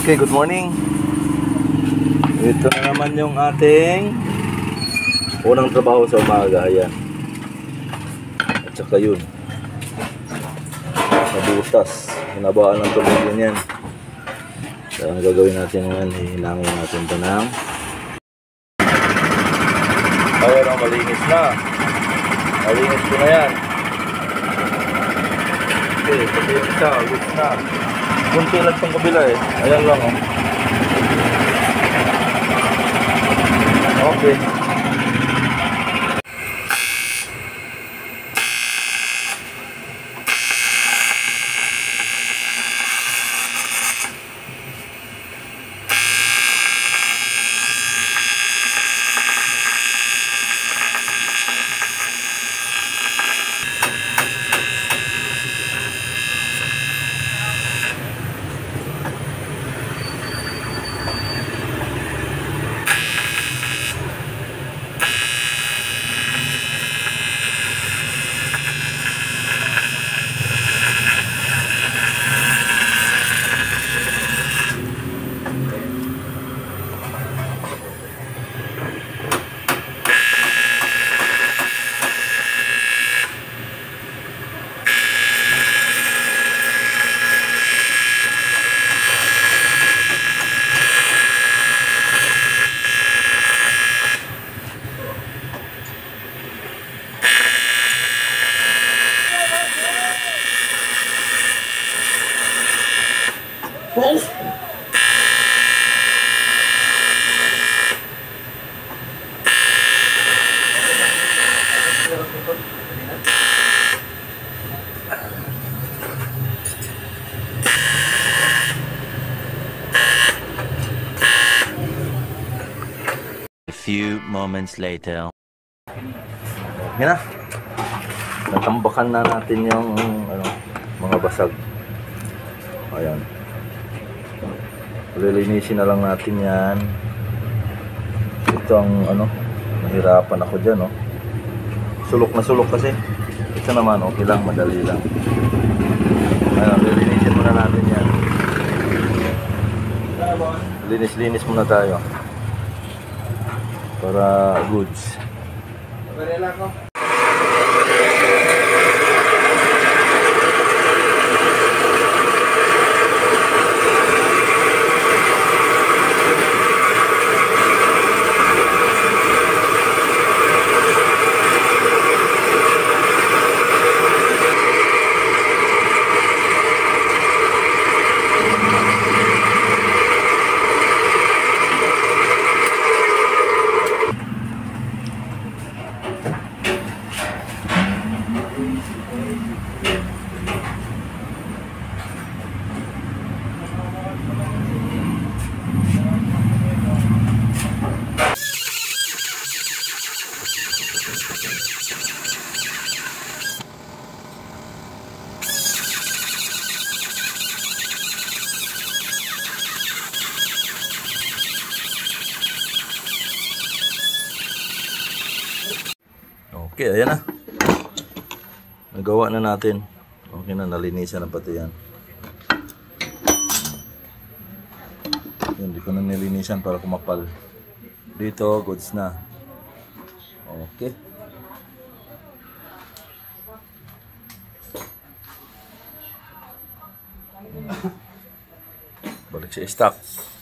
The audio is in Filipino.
Okay, good morning. Ito na naman yung ating unang trabaho sa umaga. Ayan. At saka yun, nabutas. Hinabaan ng tubig yun yan. So, ang gagawin natin ngayon, hinangin natin ito ng ayan o, malinis na. Malinis ko na yan. Okay, pati yung isa, goods na. Kunti lang itong kabila eh. Ayan lang o. Okay. Oh! A few moments later. Yan na. Natambakan na natin yung mga basag. Ayan. Lilinisin na lang natin yan. Ito ang nahirapan ako dyan sulok na sulok kasi. Ito naman okay lang, madali lang. Ayan, lilinisin muna natin yan. Linis-linis muna tayo para goods. Okay, ayan na. Nagawa na natin. Okay na, nalinisan na pati yan. Hindi ko na nilinisan para kumapal. Dito, goods na. Okay. Balik sa stock.